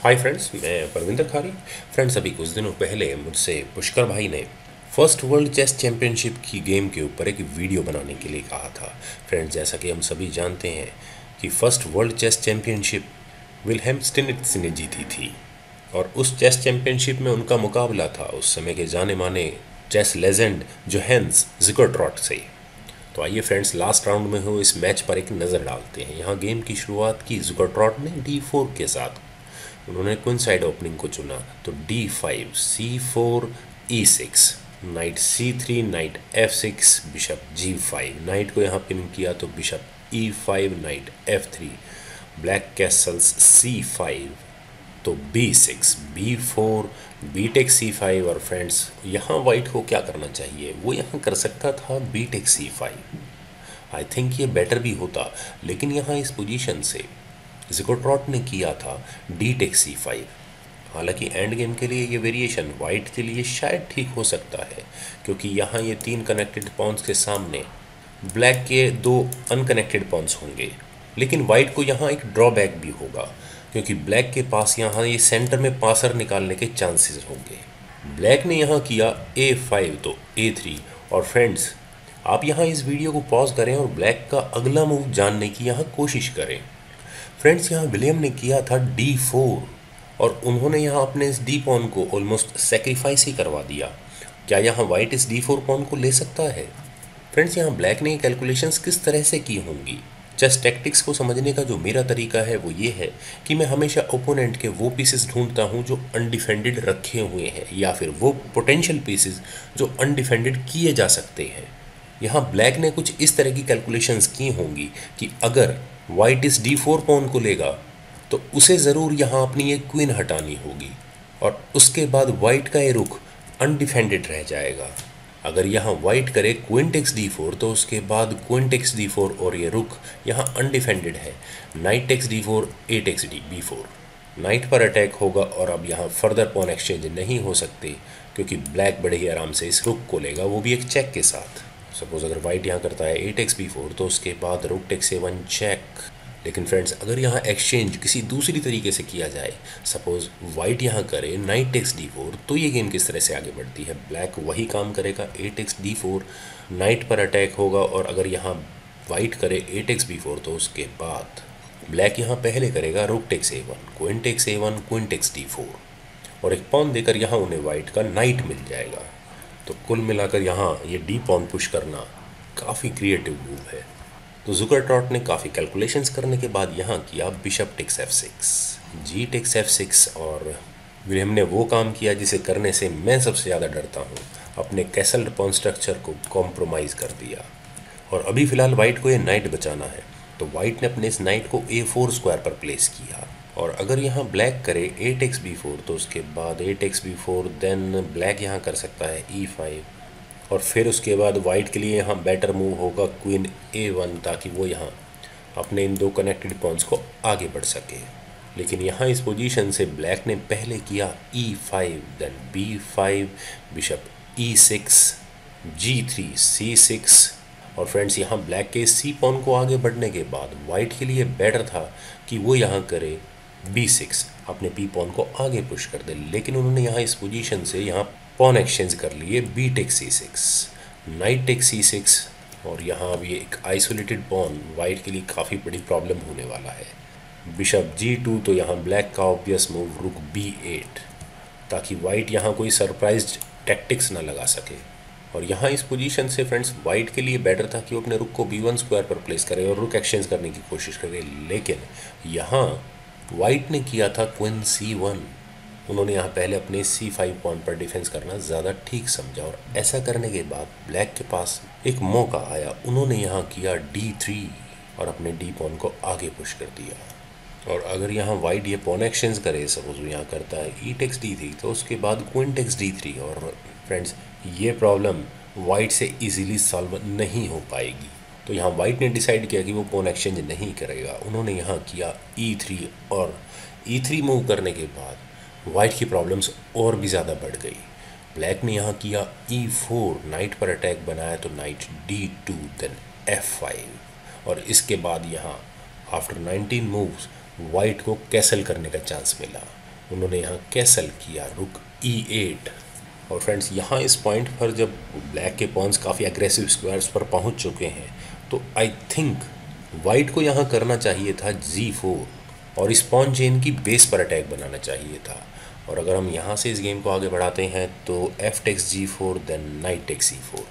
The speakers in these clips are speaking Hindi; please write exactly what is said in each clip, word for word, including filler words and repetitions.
हाय फ्रेंड्स, मैं परविंदर खारी। फ्रेंड्स, अभी कुछ दिनों पहले मुझसे पुष्कर भाई ने फर्स्ट वर्ल्ड चेस चैंपियनशिप की गेम के ऊपर एक वीडियो बनाने के लिए कहा था। फ्रेंड्स, जैसा कि हम सभी जानते हैं कि first world chess championship Wilhelm Steinitz ने जीती थी और उस चेस चैंपियनशिप में उनका मुकाबला था उस समय के जाने माने चेस लेजेंड जोहान्स ज़िगरट्रॉट से। तो आइए फ्रेंड्स, लास्ट राउंड में हो इस मैच पर एक नज़र डालते हैं। यहाँ गेम की शुरुआत की ज़िगरट्रॉट ने डी फोर के साथ। उन्होंने क्वीन साइड ओपनिंग को चुना तो D five, C four, E six, knight C three, knight F six, bishop G five. Knight को यहाँ पिन किया तो bishop E five, knight F three, black castles C five, तो B six, B four, B take C five. और फ्रेंड्स, यहाँ वाइट को क्या करना चाहिए? वो यहाँ कर सकता था B take C five. I think ये बेटर भी होता, लेकिन यहाँ इस पोजीशन से ज़िगरट्रॉट ने किया था डी टेक सी फाइव। हालांकि एंड गेम के लिए ये वेरिएशन वाइट के लिए शायद ठीक हो सकता है, क्योंकि यहाँ ये तीन कनेक्टेड पॉन्स के सामने ब्लैक के दो अनकनेक्टेड पॉन्स होंगे। लेकिन वाइट को यहाँ एक ड्रॉबैक भी होगा, क्योंकि ब्लैक के पास यहाँ ये सेंटर में पासर निकालने के चांसेस होंगे। ब्लैक ने यहाँ किया ए फाइव तो ए थ्री। और फ्रेंड्स, आप यहाँ इस वीडियो को पॉज करें और ब्लैक का अगला मूव जानने की यहाँ कोशिश करें। फ्रेंड्स, यहाँ विलियम ने किया था डी फोर और उन्होंने यहाँ अपने इस डी पॉन को ऑलमोस्ट सेक्रीफाइस ही करवा दिया। क्या यहाँ वाइट इस डी फोर पॉन को ले सकता है? फ्रेंड्स, यहाँ ब्लैक ने कैलकुलेशंस किस तरह से की होंगी? चेस टैक्टिक्स को समझने का जो मेरा तरीका है वो ये है कि मैं हमेशा ओपोनेंट के वो पीसेस ढूंढता हूँ जो अनडिफेंडेड रखे हुए हैं, या फिर वो पोटेंशियल पीसेस जो अनडिफेंडेड किए जा सकते हैं। यहाँ ब्लैक ने कुछ इस तरह की कैलकुलेशंस की होंगी कि अगर वाइट इस डी फोर पॉन को लेगा तो उसे ज़रूर यहाँ अपनी एक क्वीन हटानी होगी और उसके बाद वाइट का ये रुख अनडिफेंडेड रह जाएगा। अगर यहाँ वाइट करे क्वीन टेक्स डी फोर तो उसके बाद क्वीन टेक्स डी फोर और ये रुख यहाँ अनडिफेंडेड है। Knight takes D four, A takes D B four, knight पर अटैक होगा और अब यहाँ फर्दर पॉन एक्सचेंज नहीं हो सकते, क्योंकि ब्लैक बड़े ही आराम से इस रुख को लेगा, वो भी एक चेक के साथ। सपोज अगर वाइट यहाँ करता है ए टेक्स बी फोर तो उसके बाद rook takes A one check. लेकिन फ्रेंड्स, अगर यहाँ एक्सचेंज किसी दूसरी तरीके से किया जाए, सपोज वाइट यहाँ करे नाइट टेक्स डी फोर, तो ये गेम किस तरह से आगे बढ़ती है? ब्लैक वही काम करेगा, A takes D four, knight पर अटैक होगा और अगर यहाँ वाइट करे ए टेक्स बी फोर तो उसके बाद ब्लैक यहाँ पहले करेगा rook takes A one, queen takes A one, queen takes D four और एक पॉन देकर यहाँ उन्हें वाइट का नाइट मिल जाएगा। तो कुल मिलाकर यहाँ ये डी पॉन पुश करना काफ़ी क्रिएटिव मूव है। तो ज़िगरट्रॉट ने काफ़ी कैलकुलेशंस करने के बाद यहाँ किया bishop takes F six, G takes F six और विलियम ने वो काम किया जिसे करने से मैं सबसे ज़्यादा डरता हूँ, अपने कैसल पॉन स्ट्रक्चर को कॉम्प्रोमाइज़ कर दिया। और अभी फ़िलहाल वाइट को ये नाइट बचाना है, तो वाइट ने अपने इस नाइट को ए फोर स्क्वायर पर प्लेस किया और अगर यहाँ ब्लैक करे ए टेक्स बी फोर तो उसके बाद A takes B four, then black यहाँ कर सकता है ई फाइव और फिर उसके बाद वाइट के लिए यहाँ बेटर मूव होगा क्वीन ए वन, ताकि वो यहाँ अपने इन दो कनेक्टेड पॉइंट्स को आगे बढ़ सके। लेकिन यहाँ इस पोजीशन से ब्लैक ने पहले किया E five, then B five, bishop ई six, G three, C six और फ्रेंड्स, यहाँ ब्लैक के सी पॉन को आगे बढ़ने के बाद वाइट के लिए बेटर था कि वो यहाँ करे बी सिक्स, अपने पी पॉन को आगे पुश कर दे। लेकिन उन्होंने यहाँ इस पोजीशन से यहाँ पॉन एक्सचेंज कर लिए B take C six, knight take C six और यहाँ अब ये एक आइसोलेटेड पॉन वाइट के लिए काफ़ी बड़ी प्रॉब्लम होने वाला है। बिशप जी टू, तो यहाँ ब्लैक का obvious move rook B eight, ताकि वाइट यहाँ कोई सरप्राइज टैक्टिक्स ना लगा सके। और यहाँ इस पोजीशन से फ्रेंड्स, वाइट के लिए बेटर था कि वो अपने रुक को बी वन स्क्वायर पर प्लेस करे और रुक एक्सचेंज करने की कोशिश करे। लेकिन यहाँ वाइट ने किया था क्वीन सी वन। उन्होंने यहाँ पहले अपने सी फाइव पॉइंट पर डिफेंस करना ज़्यादा ठीक समझा और ऐसा करने के बाद ब्लैक के पास एक मौका आया। उन्होंने यहाँ किया डी थ्री और अपने डी पॉन को आगे पुश कर दिया। और अगर यहाँ वाइट ये पॉन एक्सचेंज करे, सपोज वो यहाँ करता है ई टेक्स डी थ्री, तो उसके बाद क्वीन टेक्स डी थ्री और फ्रेंड्स, ये प्रॉब्लम वाइट से इजीली सॉल्व नहीं हो पाएगी। तो यहाँ वाइट ने डिसाइड किया कि वो पॉन एक्सचेंज नहीं करेगा। उन्होंने यहाँ किया ई थ्री और ई थ्री मूव करने के बाद वाइट की प्रॉब्लम्स और भी ज़्यादा बढ़ गई। ब्लैक ने यहाँ किया ई फोर, नाइट पर अटैक बनाया तो knight D two, then F five और इसके बाद यहाँ आफ्टर नाइनटीन मूव्स वाइट को कैसल करने का चांस मिला। उन्होंने यहाँ कैसल किया, रुक ई एट। और फ्रेंड्स यहाँ इस पॉइंट पर जब ब्लैक के पॉन्स काफ़ी एग्रेसिव स्क्वायर्स पर पहुँच चुके हैं, तो आई थिंक वाइट को यहाँ करना चाहिए था जी फोर और इस पॉन चेन की बेस पर अटैक बनाना चाहिए था। और अगर हम यहाँ से इस गेम को आगे बढ़ाते हैं तो F takes G four then knight takes C four,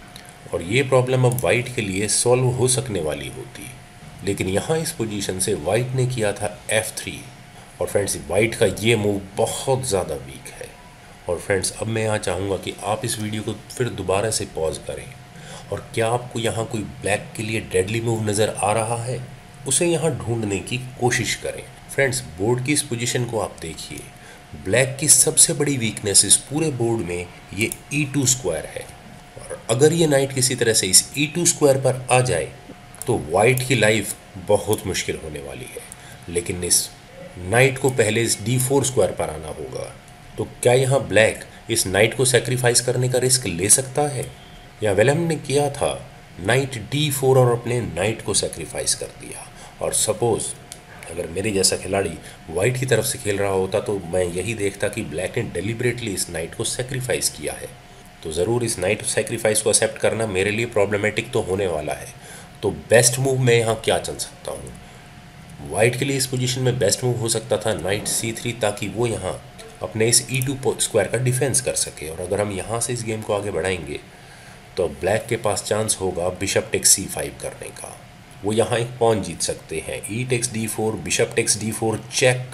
और ये प्रॉब्लम अब वाइट के लिए सॉल्व हो सकने वाली होती। लेकिन यहाँ इस पोजीशन से वाइट ने किया था एफ थ्री, और फ्रेंड्स वाइट का ये मूव बहुत ज़्यादा वीक है। और फ्रेंड्स अब मैं यहाँ चाहूँगा कि आप इस वीडियो को फिर दोबारा से पॉज करें, और क्या आपको यहाँ कोई ब्लैक के लिए डेडली मूव नज़र आ रहा है, उसे यहाँ ढूंढने की कोशिश करें। फ्रेंड्स बोर्ड की इस पोजीशन को आप देखिए, ब्लैक की सबसे बड़ी वीकनेस इस पूरे बोर्ड में ये ई टू स्क्वायर है, और अगर ये नाइट किसी तरह से इस ई टू स्क्वायर पर आ जाए तो वाइट की लाइफ बहुत मुश्किल होने वाली है। लेकिन इस नाइट को पहले इस डी फोर स्क्वायर पर आना होगा। तो क्या यहाँ ब्लैक इस नाइट को सेक्रीफाइस करने का रिस्क ले सकता है, या वेलम ने किया था नाइट डी फोर और अपने नाइट को सेक्रीफाइस कर दिया। और सपोज़ अगर मेरे जैसा खिलाड़ी वाइट की तरफ से खेल रहा होता तो मैं यही देखता कि ब्लैक ने डेलिबरेटली इस नाइट को सेक्रीफाइस किया है, तो ज़रूर इस नाइट सेक्रीफाइस को एक्सेप्ट करना मेरे लिए प्रॉब्लमेटिक तो होने वाला है। तो बेस्ट मूव मैं यहाँ क्या चल सकता हूँ, वाइट के लिए इस पोजीशन में बेस्ट मूव हो सकता था नाइट सी थ्री, ताकि वो यहाँ अपने इस ई टू स्क्वायर का डिफेंस कर सके। और अगर हम यहाँ से इस गेम को आगे बढ़ाएंगे तो ब्लैक के पास चांस होगा बिशप टेक्स सी फाइव करने का। वो यहाँ एक पॉन जीत सकते हैं, E takes D four, bishop takes D four, check,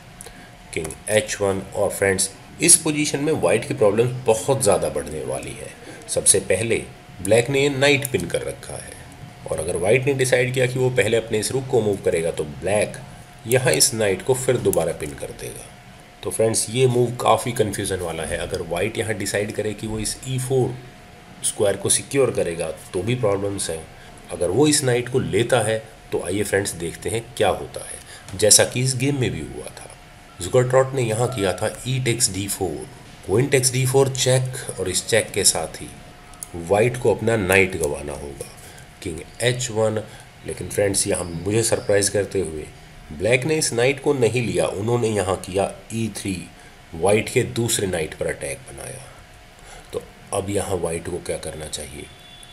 king H one. और फ्रेंड्स इस पोजीशन में वाइट की प्रॉब्लम बहुत ज़्यादा बढ़ने वाली है। सबसे पहले ब्लैक ने नाइट पिन कर रखा है, और अगर वाइट ने डिसाइड किया कि वो पहले अपने इस रुक को मूव करेगा तो ब्लैक यहाँ इस नाइट को फिर दोबारा पिन कर देगा। तो फ्रेंड्स ये मूव काफ़ी कन्फ्यूज़न वाला है। अगर वाइट यहाँ डिसाइड करे कि वो इस ई फोर स्क्वायर को सिक्योर करेगा तो भी प्रॉब्लम्स हैं। अगर वो इस नाइट को लेता है तो आइए फ्रेंड्स देखते हैं क्या होता है, जैसा कि इस गेम में भी हुआ था। जुगरट्रॉट ने यहाँ किया था e takes D four, queen takes D four check, और इस चेक के साथ ही वाइट को अपना नाइट गंवाना होगा, किंग एच वन। लेकिन फ्रेंड्स यहाँ मुझे सरप्राइज करते हुए ब्लैक ने इस नाइट को नहीं लिया, उन्होंने यहाँ किया ई थ्री, वाइट के दूसरे नाइट पर अटैक बनाया। तो अब यहाँ वाइट को क्या करना चाहिए,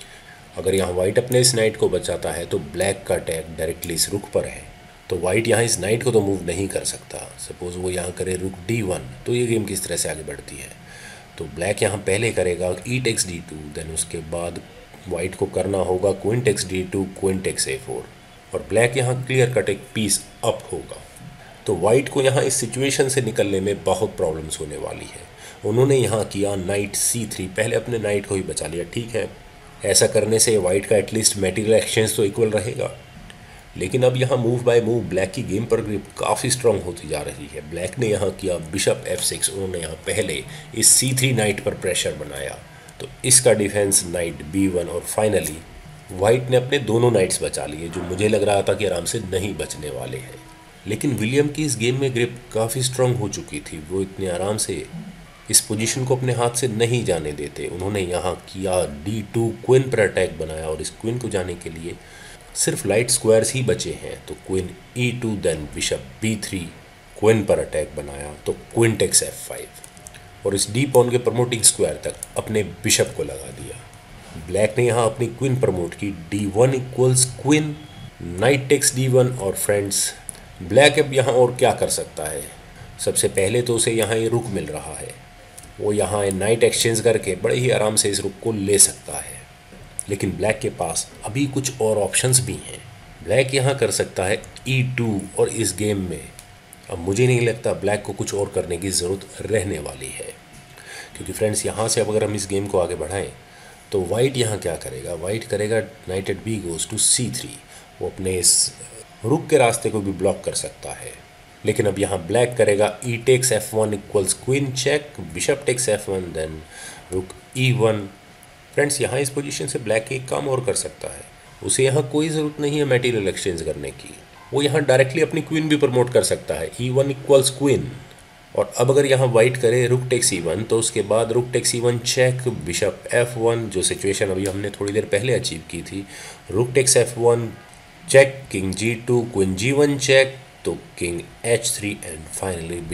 अगर यहाँ वाइट अपने इस नाइट को बचाता है तो ब्लैक का अटैक डायरेक्टली इस रुक पर है, तो वाइट यहाँ इस नाइट को तो मूव नहीं कर सकता। सपोज़ वो यहाँ करे रुक डी वन, तो ये गेम किस तरह से आगे बढ़ती है। तो ब्लैक यहाँ पहले करेगा e takes d two, then उसके बाद वाइट को करना होगा queen takes d two, queen takes a four, और ब्लैक यहाँ क्लियर कट एक पीस अप होगा। तो वाइट को यहाँ इस सिचुएशन से निकलने में बहुत प्रॉब्लम्स होने वाली है। उन्होंने यहाँ किया नाइट सी थ्री, पहले अपने नाइट को ही बचा लिया। ठीक है, ऐसा करने से वाइट का एटलीस्ट मटेरियल एक्सचेंज तो इक्वल रहेगा, लेकिन अब यहाँ मूव बाय मूव ब्लैक की गेम पर ग्रिप काफ़ी स्ट्रांग होती जा रही है। ब्लैक ने यहाँ किया बिशप एफ सिक्स, उन्होंने यहाँ पहले इस सी थ्री नाइट पर प्रेशर बनाया, तो इसका डिफेंस नाइट बी वन, और फाइनली वाइट ने अपने दोनों नाइट्स बचा लिए, जो मुझे लग रहा था कि आराम से नहीं बचने वाले हैं। लेकिन विलियम की इस गेम में ग्रिप काफ़ी स्ट्रांग हो चुकी थी, वो इतने आराम से इस पोजीशन को अपने हाथ से नहीं जाने देते। उन्होंने यहाँ किया डी टू, क्वीन पर अटैक बनाया, और इस क्वीन को जाने के लिए सिर्फ लाइट स्क्वायर्स ही बचे हैं। तो queen e two, then bishop b three, queen पर अटैक बनाया, तो क्वीन टेक्स एफ फाइव, और इस डी पॉन के प्रमोटिंग स्क्वायर तक अपने बिशप को लगा दिया। ब्लैक ने यहाँ अपनी क्वीन प्रमोट की, d one equals queen, knight takes d one. और फ्रेंड्स ब्लैक अब यहाँ और क्या कर सकता है, सबसे पहले तो उसे यहाँ ये रुक मिल रहा है, वो यहाँ नाइट एक्सचेंज करके बड़े ही आराम से इस रुक को ले सकता है। लेकिन ब्लैक के पास अभी कुछ और ऑप्शंस भी हैं। ब्लैक यहाँ कर सकता है ई टू, और इस गेम में अब मुझे नहीं लगता ब्लैक को कुछ और करने की ज़रूरत रहने वाली है, क्योंकि फ्रेंड्स यहाँ से अब अगर हम इस गेम को आगे बढ़ाएं तो वाइट यहाँ क्या करेगा, वाइट करेगा knight at b goes to c three, वो अपने इस रुक के रास्ते को भी ब्लॉक कर सकता है। लेकिन अब यहाँ ब्लैक करेगा e takes f one equals queen check, bishop takes f one, then rook e one. Friends यहाँ इस पोजीशन से ब्लैक एक काम और कर सकता है, उसे यहाँ कोई ज़रूरत नहीं है मटेरियल एक्सचेंज करने की, वो यहाँ डायरेक्टली अपनी क्वीन भी प्रमोट कर सकता है, ई वन इक्वल्स क्वीन। और अब अगर यहाँ वाइट करे रुक टेक्स ई वन, तो उसके बाद rook takes e one check, bishop f one, जो सिचुएशन अभी हमने थोड़ी देर पहले अचीव की थी, rook takes f one check, king g two, queen g one check, तो king h three, and finally bishop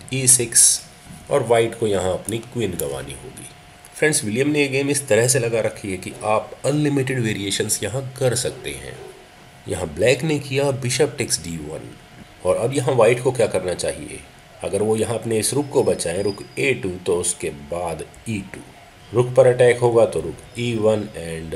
E six और वाइट को यहाँ अपनी क्वीन गंवानी होगी। फ्रेंड्स विलियम ने ये गेम इस तरह से लगा रखी है कि आप अनलिमिटेड वेरिएशंस यहाँ कर सकते हैं। यहाँ ब्लैक ने किया बिशप टेक्स डी वन, और अब यहाँ वाइट को क्या करना चाहिए, अगर वो यहाँ अपने इस रुक को बचाएं, रुक ए टू, तो उसके बाद ई टू, रुक पर अटैक होगा तो rook e one and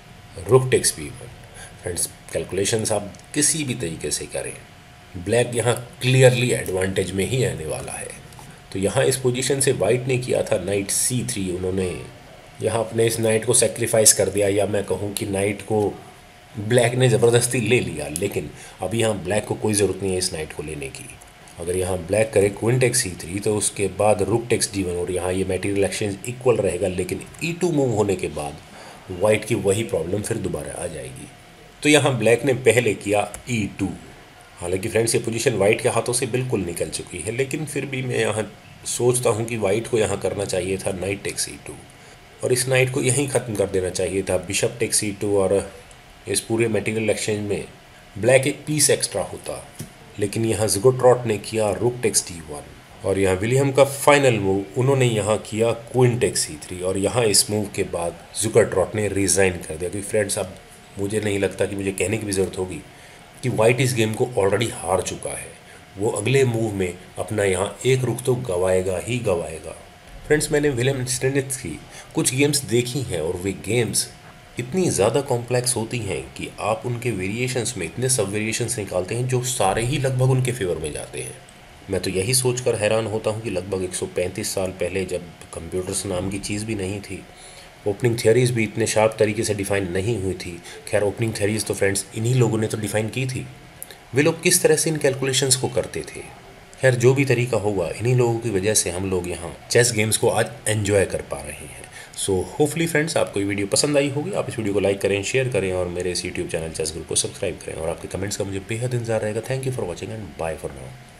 rook takes b one. Friends calculations आप किसी भी तरीके से करें, ब्लैक यहाँ क्लियरली एडवांटेज में ही आने वाला है। तो यहाँ इस पोजीशन से वाइट ने किया था नाइट सी थ्री, उन्होंने यहाँ अपने इस नाइट को सेक्रीफाइस कर दिया, या मैं कहूँ कि नाइट को ब्लैक ने ज़बरदस्ती ले लिया। लेकिन अभी यहाँ ब्लैक को कोई ज़रूरत नहीं है इस नाइट को लेने की। अगर यहाँ ब्लैक करे क्वीन टेक्स सी थ्री, तो उसके बाद रुक टेक्स डी वन, और यहाँ ये मटेरियल एक्सचेंज इक्वल रहेगा। लेकिन ई टू मूव होने के बाद वाइट की वही प्रॉब्लम फिर दोबारा आ जाएगी। तो यहाँ ब्लैक ने पहले किया ई टू। हालांकि फ्रेंड्स ये पोजीशन वाइट के हाथों से बिल्कुल निकल चुकी है, लेकिन फिर भी मैं यहाँ सोचता हूँ कि वाइट को यहाँ करना चाहिए था नाइट टेक्स ई टू, और इस नाइट को यहीं ख़त्म कर देना चाहिए था बिशप टेक्स ई टू, और इस पूरे मटेरियल एक्सचेंज में ब्लैक एक पीस एक्स्ट्रा होता। लेकिन यहाँ ज़िगोट्रॉट ने किया रुक टेक्स डी वन, और यहाँ विलियम का फाइनल मूव उन्होंने यहाँ किया क्वीन टेक्स सी थ्री, और यहाँ इस मूव के बाद ज़िगोट्रॉट ने रिज़ाइन कर दिया। क्योंकि फ्रेंड्स अब मुझे नहीं लगता कि मुझे कहने की भी ज़रूरत होगी कि वाइट इस गेम को ऑलरेडी हार चुका है। वो अगले मूव में अपना यहाँ एक रुक तो गवाएगा ही गवाएगा। फ्रेंड्स मैंने विलियम स्टेनिथ की कुछ गेम्स देखी हैं, और वे गेम्स इतनी ज़्यादा कॉम्प्लेक्स होती हैं कि आप उनके वेरिएशंस में इतने सब वेरिएशंस निकालते हैं जो सारे ही लगभग उनके फेवर में जाते हैं। मैं तो यही सोचकर हैरान होता हूँ कि लगभग एक सौ पैंतीस साल पहले, जब कंप्यूटर्स नाम की चीज़ भी नहीं थी, ओपनिंग थियरीज़ भी इतने शार्प तरीके से डिफ़ाइन नहीं हुई थी। खैर ओपनिंग थियरीज़ तो फ्रेंड्स इन्हीं लोगों ने तो डिफ़ाइन की थी। वे लोग किस तरह से इन कैलकुलेशंस को करते थे, खैर जो भी तरीका होगा, इन्हीं लोगों की वजह से हम लोग यहाँ चेस गेम्स को आज एंजॉय कर पा रहे हैं। सो होपफुली फ्रेंड्स आपको ये वीडियो पसंद आई होगी। आप इस वीडियो को लाइक करें, शेयर करें, और मेरे इस यूट्यूब चैनल चेस ग्रुप को सब्सक्राइब करें, और आपके कमेंट्स का मुझे बेहद इंतजार रहेगा। Thank you for watching and bye for now.